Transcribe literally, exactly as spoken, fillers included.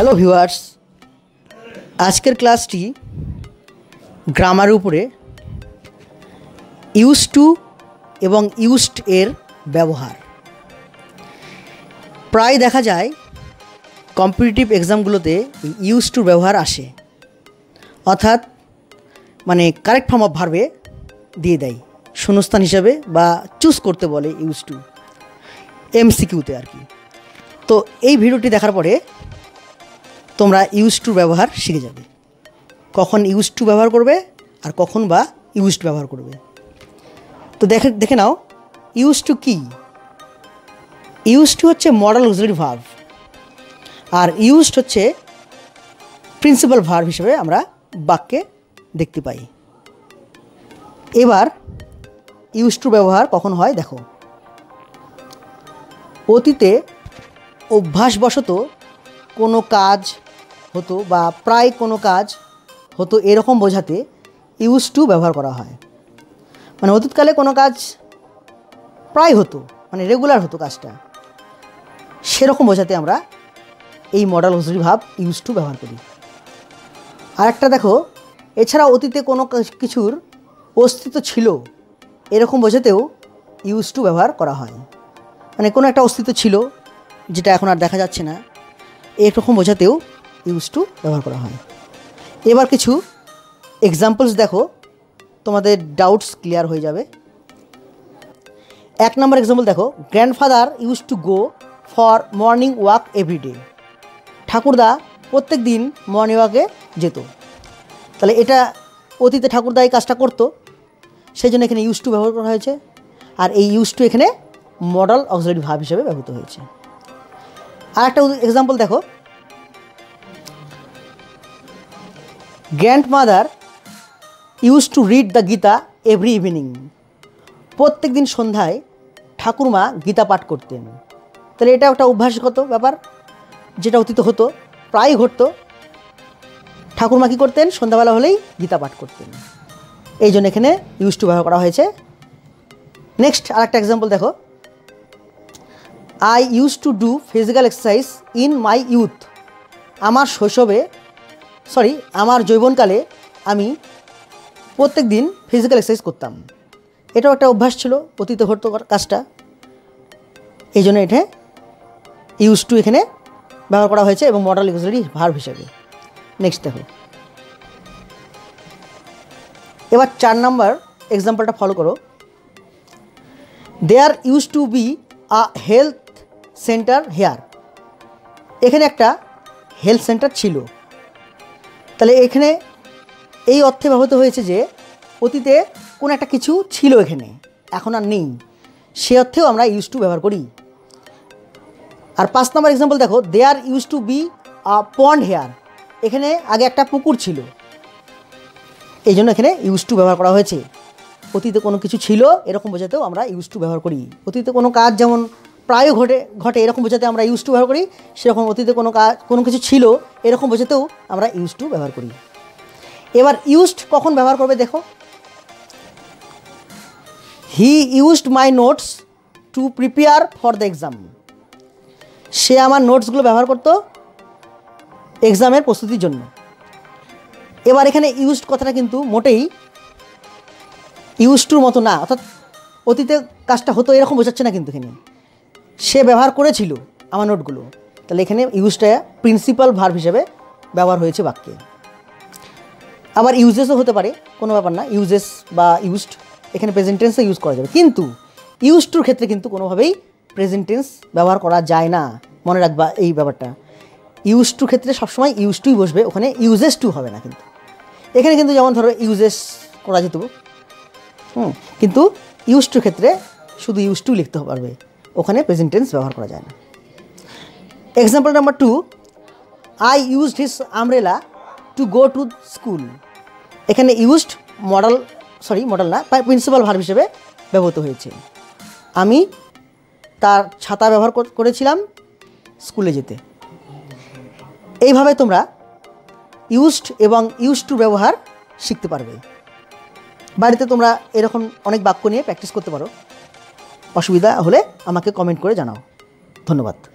Hello viewers, আজকের ক্লাসটি গ্রামারের উপরে ইউজ টু এবং ইউজড এর ব্যবহার। প্রায় দেখা যায় কম্পিটিটিভ এক্সামগুলোতে ইউজ টুর ব্যবহার আসে, অর্থাৎ মানে কারেক্ট ফর্ম অফ ভার্বে দিয়ে দেয় শূন্যস্থান হিসাবে বা চুজ করতে বলে ইউজ টু এমসিকিউতে আর কি। তো এই ভিডিওটি দেখার পরে তোমরা ইউজ টু ব্যবহার শিখে যাবে, কখন ইউজ টু ব্যবহার করবে আর কখন বা ইউজড ব্যবহার করবে। তো দেখে দেখে নাও ইউজ টু কি। ইউজ টু হচ্ছে মডেল অক্সিলারি ভার্ব, আর ইউজড হচ্ছে প্রিন্সিপাল ভার্ব হিসেবে আমরা বাক্যে দেখতে পাই। এবার ইউজ টু ব্যবহার কখন হয় দেখো। অতীতে অভ্যাসবশত কোনো কাজ হতো বা প্রায় কোনো কাজ হতো এরকম বোঝাতে ইউজ টু ব্যবহার করা হয়। মানে অতীতকালে কোনো কাজ প্রায় হতো, মানে রেগুলার হতো কাজটা, সেরকম বোঝাতে আমরা এই modal auxiliary verb use to ব্যবহার করি। আর একটা দেখো, এছাড়া অতীতে কোনো কিছুর অস্তিত্ব ছিল এরকম বোঝাতেও ইউজ টু ব্যবহার করা হয়। মানে কোনো একটা অস্তিত্ব ছিল যেটা এখন আর দেখা যাচ্ছে না, এরকম বোঝাতেও ইউজ টু ব্যবহার করা হয়। এবার কিছু এক্সাম্পলস দেখো, তোমাদের ডাউটস ক্লিয়ার হয়ে যাবে। এক নম্বর এক্সাম্পল দেখো, grandfather use to go for morning walk everyday. ঠাকুরদা প্রত্যেক দিন মর্নিং ওয়াকে যেত। তাহলে এটা অতীতে ঠাকুরদা এই কাজটা করতো, সেই জন্য এখানে ইউজ টু ব্যবহার করা হয়েছে। আর এই ইউজ টু এখানে মডেল অক্সিলারি ভার্ব হিসেবে ব্যবহৃত হয়েছে। আর একটা এক্সাম্পল দেখো, grandmother use to read the Gita every evening. প্রত্যেক দিন সন্ধ্যায় ঠাকুরমা গীতা পাঠ করতেন। তাহলে এটা একটা অভ্যাসগত ব্যাপার, যেটা অতীত হতো, প্রায় ঘটতো। ঠাকুরমা কী করতেন? সন্ধ্যাবেলা হলেই গীতা পাঠ করতেন, এই জন্য এখানে ইউজ টু ব্যবহার করা হয়েছে। নেক্সট আর একটা এক্সাম্পল দেখো, I use to do physical exercise in my youth. আমার শৈশবে সরি আমার যৌবনকালে আমি প্রত্যেক দিন ফিজিক্যাল এক্সারসাইজ করতাম। এটাও একটা অভ্যাস ছিল, অতীতে ঘটতো কাজটা, এই জন্য এটা ইউজ টু এখানে ব্যবহার করা হয়েছে এবং মডেল অক্সিলারি ভার্ব হিসেবে। নেক্সট দেখো, এবার চার নাম্বার এক্সাম্পলটা ফলো করো। There use to be a health centre here. এখানে একটা হেলথ সেন্টার ছিল। তাহলে এখানে এই অর্থে ব্যবহৃত হয়েছে যে অতীতে কোনো একটা কিছু ছিল এখানে, এখন আর নেই, সে অর্থেও আমরা ইউজ টু ব্যবহার করি। আর পাঁচ নম্বর এক্সাম্পল দেখো, there use to be a pond here. এখানে আগে একটা পুকুর ছিল, এই জন্য এখানে ইউজ টু ব্যবহার করা হয়েছে। অতীতে কোনো কিছু ছিল এরকম বোঝাতেও আমরা ইউজ টু ব্যবহার করি। অতীতে কোনো কাজ যেমন প্রায় ঘটে ঘটে এরকম বোঝাতে আমরা ইউজ টু ব্যবহার করি, সেরকম অতীতে কোনো কাজ কোনো কিছু ছিল এরকম বোঝাতেও আমরা ইউজ টু ব্যবহার করি। এবার ইউজড কখন ব্যবহার করবে দেখো, he used my notes to prepare for the exam. সে আমার নোটসগুলো ব্যবহার করতো এক্সামের প্রস্তুতির জন্য। এবার এখানে ইউজড কথাটা কিন্তু মোটেই ইউজ টুর মতো না, অর্থাৎ অতীতে কাজটা হতো এরকম বোঝাচ্ছে না, কিন্তু এখানে সে ব্যবহার করেছিল আমার নোটগুলো। তাহলে এখানে ইউজটা প্রিন্সিপাল ভার্ব হিসেবে ব্যবহার হয়েছে বাক্যে। আবার ইউজেসও হতে পারে, কোনো ব্যাপার না, ইউজেস বা ইউজড এখানে প্রেজেন্ট টেন্সে ইউজ করা যাবে। কিন্তু ইউজ টুর ক্ষেত্রে কিন্তু কোনোভাবেই প্রেজেন্ট টেন্স ব্যবহার করা যায় না, মনে রাখবা এই ব্যাপারটা। ইউজ টুর ক্ষেত্রে সবসময় ইউজ টুই বসবে, ওখানে ইউজেস টু হবে না। কিন্তু এখানে কিন্তু যেমন ধরো ইউজেস করা যেত, হুম, কিন্তু ইউজ টুর ক্ষেত্রে শুধু ইউজ টু লিখতে পারবে, ওখানে প্রেজেন্ট টেন্স ব্যবহার করা যায় না। Example number two, I used his umbrella to go to school. এখানে ইউজড মডেল সরি মডেল না প্রিন্সিপাল ভার্ব হিসেবে ব্যবহৃত হয়েছে। আমি তার ছাতা ব্যবহার করেছিলাম স্কুলে যেতে। এইভাবে তোমরা ইউজড এবং ইউজ টু ব্যবহার শিখতে পারবে। বাড়িতে তোমরা এরকম অনেক বাক্য নিয়ে প্র্যাকটিস করতে পারো। অসুবিধা হলে আমাকে কমেন্ট করে জানাও। ধন্যবাদ।